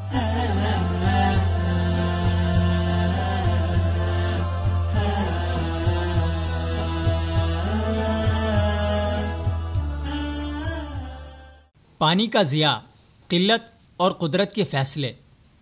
پانی کا ضیاع، قلت اور قدرت کے فیصلے۔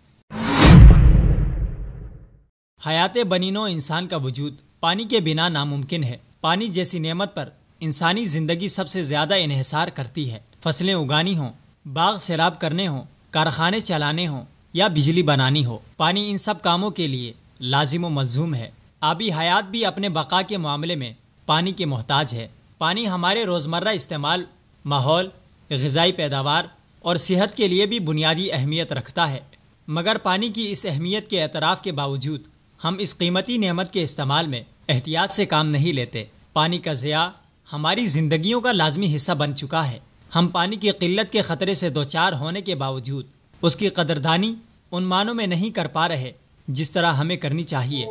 حیات بنی نوع انسان کا وجود پانی کے بنا ناممکن ہے۔ پانی جیسی نعمت پر انسانی زندگی سب سے زیادہ انحصار کرتی ہے۔ فصلیں اگانی ہوں، باغ سیراب کرنے ہوں، کارخانے چلانے ہوں یا بجلی بنانی ہو، پانی ان سب کاموں کے لیے لازم و ملزوم ہے۔ آبی حیات بھی اپنے بقا کے معاملے میں پانی کے محتاج ہے۔ پانی ہمارے روزمرہ استعمال، ماحول، غذائی پیداوار اور صحت کے لیے بھی بنیادی اہمیت رکھتا ہے، مگر پانی کی اس اہمیت کے اعتراف کے باوجود ہم اس قیمتی نعمت کے استعمال میں احتیاط سے کام نہیں لیتے۔ پانی کا ضیاع ہماری زندگیوں کا لازمی حصہ بن چکا ہے۔ ہم پانی کی قلت کے خطرے سے دوچار ہونے کے باوجود اس کی قدردانی ان معنوں میں نہیں کر پا رہے جس طرح ہمیں کرنی چاہیے۔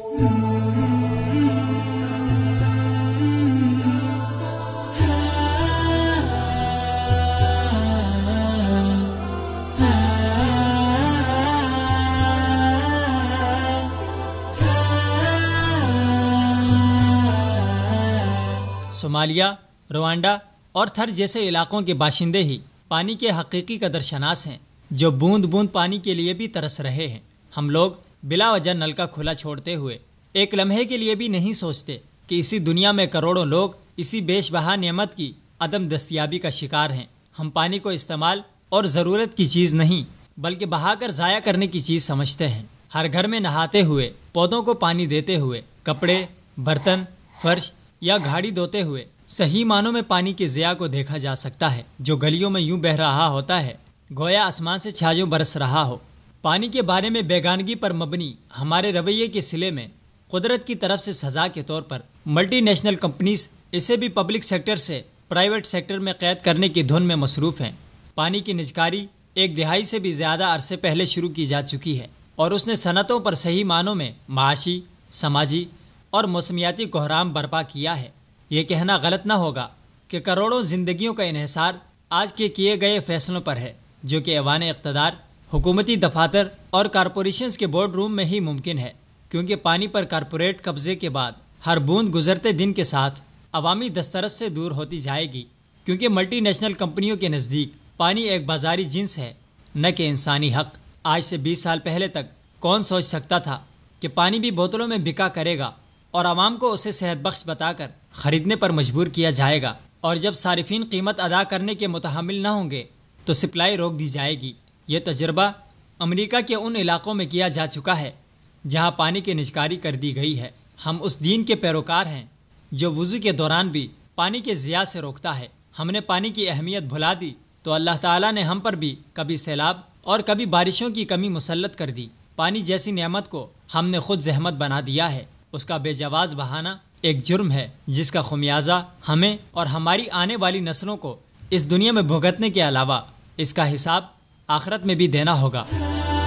صومالیہ، روانڈا اور تھر جیسے علاقوں کے باشندے ہی پانی کے حقیقی قدر شناس ہیں، جو بوند بوند پانی کے لیے بھی ترس رہے ہیں۔ ہم لوگ بلا وجہ نل کا کھلا چھوڑتے ہوئے ایک لمحے کے لیے بھی نہیں سوچتے کہ اسی دنیا میں کروڑوں لوگ اسی بیش بہا نعمت کی عدم دستیابی کا شکار ہیں۔ ہم پانی کو استعمال اور ضرورت کی چیز نہیں بلکہ بہا کر ضائع کرنے کی چیز سمجھتے ہیں۔ ہر گھر میں نہاتے ہوئے، پودوں کو پانی دیتے ہوئے، کپڑے، برتن، فرش یا گھاڑی دھوتے ہوئے صحیح معنوں میں پانی کے ضیاع کو دیکھا جا سکتا ہے، جو گلیوں میں یوں بہہ رہا ہوتا ہے گویا آسمان سے چھاجوں برس رہا ہو۔ پانی کے بارے میں بیگانگی پر مبنی ہمارے رویے کے صلے میں قدرت کی طرف سے سزا کے طور پر ملٹی نیشنل کمپنیز اسے بھی پبلک سیکٹر سے پرائیویٹ سیکٹر میں قید کرنے کی دھن میں مصروف ہیں۔ پانی کی نجکاری ایک دہائی سے بھی زیادہ عرصے پہلے شروع کی جا چکی ہے اور اس نے صنعتوں پر صحیح معنوں میں معاشی، سماجی اور موسمیاتی کوہرام برپا کیا ہے۔ یہ کہنا غلط نہ ہوگا کہ کروڑوں زندگیوں کا انحصار آج کے کیے گئے فیصلوں پر ہے، جو کہ ایوان اقتدار، حکومتی دفاتر اور کارپوریشنز کے بورڈ روم میں ہی ممکن ہے، کیونکہ پانی پر کارپوریٹ قبضے کے بعد ہر بوند گزرتے دن کے ساتھ عوامی دسترس سے دور ہوتی جائے گی، کیونکہ ملٹی نیشنل کمپنیوں کے نزدیک پانی ایک بازاری جنس ہے، نہ کہ انسانی حق۔ آج سے 20 سال پہلے تک کون سوچ سکتا تھا کہ پانی بھی بوتلوں میں بکا کرے گا اور عوام کو اسے صحت بخش بتا کر خریدنے پر مجبور کیا جائے گا، اور جب صارفین قیمت ادا کرنے کے متحمل نہ ہوں گے تو سپلائی روک دی جائے گی۔ یہ تجربہ امریکہ کے ان علاقوں میں کیا جا چکا ہے جہاں پانی کی نجکاری کر دی گئی ہے۔ ہم اس دین کے پیروکار ہیں جو وضو کے دوران بھی پانی کے ضیاع سے روکتا ہے۔ ہم نے پانی کی اہمیت بھلا دی تو اللہ تعالیٰ نے ہم پر بھی کبھی سیلاب اور کبھی بارشوں کی کمی مسلط کر دی۔ پانی جیسی نعمت کو ہم نے خود زحمت بنا دیا ہے۔ اس کا بے جواز بہانا ایک جرم ہے جس کا خمیازہ ہمیں اور ہماری آنے والی نسلوں کو اس دنیا میں بھگتنے کے علاوہ اس کا حساب آخرت میں بھی دینا ہوگا۔